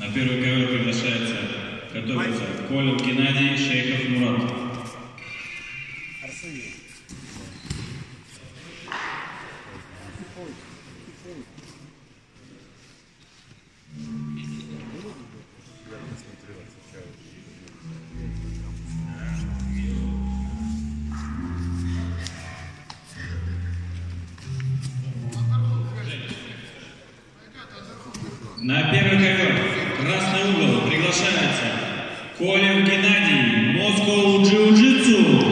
На первый ковер приглашается готовиться Колин Геннадий, Шейхов Мурат. На первый ковер, красный угол, приглашается Колин Геннадий, Moscow Jiu-Jitsu.